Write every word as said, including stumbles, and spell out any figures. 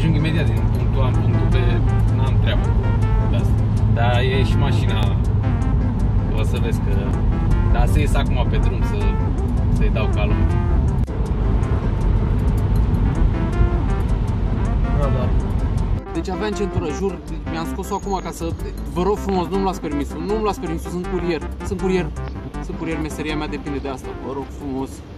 ajung imediat din punctul A în punctul B, n-am treabă cu asta. Dar e și mașina, o să vezi că... Dar să ies acum pe drum să, să-i dau calul. Deci aveam centură, jur, mi-am scos-o acum ca să... Vă rog frumos, nu-mi luați permisul, nu-mi luați permisul, sunt curier, sunt curier, sunt curier, meseria mea depinde de asta, vă rog frumos.